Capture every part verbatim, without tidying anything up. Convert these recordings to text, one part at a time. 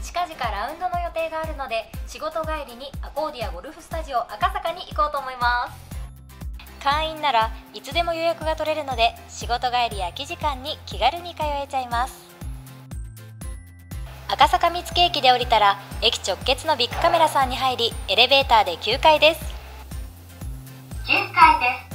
近々ラウンドの予定があるので、仕事帰りにアコーディアゴルフスタジオ赤坂に行こうと思います。会員ならいつでも予約が取れるので、仕事帰りや空き時間に気軽に通えちゃいます。赤坂見附駅で降りたら駅直結のビッグカメラさんに入り、エレベーターできゅうかいです。きゅうかいです。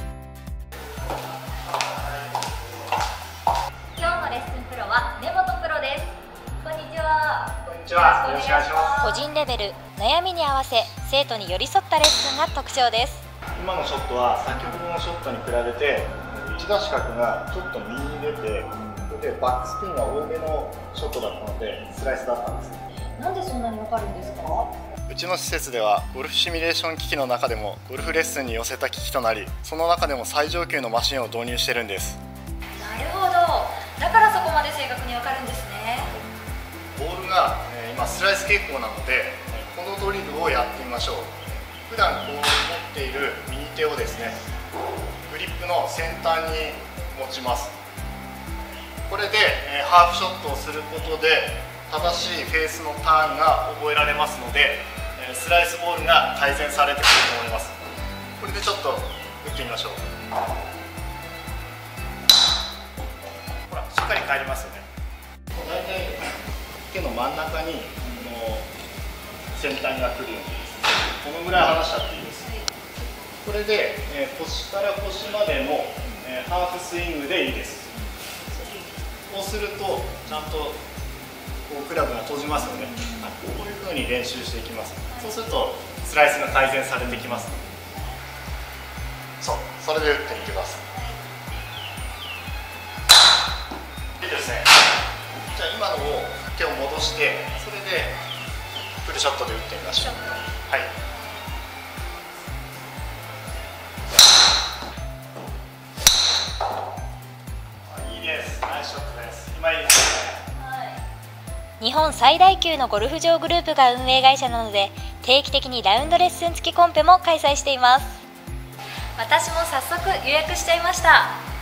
今日のレッスンプロは根本プロです。こんにちは。 こんにちは。よろしくお願いします。 個人レベル、悩みに合わせ生徒に寄り添ったレッスンが特徴です。 今のショットは先ほどのショットに比べて打ち出し角がちょっと右に出て、でバックスピンが多めのショットだったのでスライスだったんです。 なんでそんなにわかるんですか？ うちの施設ではゴルフシミュレーション機器の中でもゴルフレッスンに寄せた機器となり、その中でも最上級のマシンを導入してるんです。 なるほど、だからそこまで正確にわかるんですね。 ボールが、えー、今スライス傾向なので、このドリルをやってみましょう。普段こう持っている右手をですね、グリップの先端に持ちます。これで、えー、ハーフショットをすることで正しいフェースのターンが覚えられますので、えー、スライスボールが改善されてくると思います。これでちょっと打ってみましょう。ほら、しっかり返りますよね。大体手の真ん中にこの先端が来るようにですね、このぐらい離しちゃっていいです。これで、えー、腰から腰までの、えー、ハーフスイングでいいです。こうするとちゃんとこうクラブが閉じますので、こういう風に練習していきます。そうするとスライスが改善されてきます。そう、それで打ってみてください。いいですね。じゃあ今のを手を戻して、それでフルショットで打ってみましょう。はい。いいです。ナイスショットです。今いいですね。 日本最大級のゴルフ場グループが運営会社なので、定期的にラウンドレッスン付きコンペも開催しています。私も早速予約しちゃいました。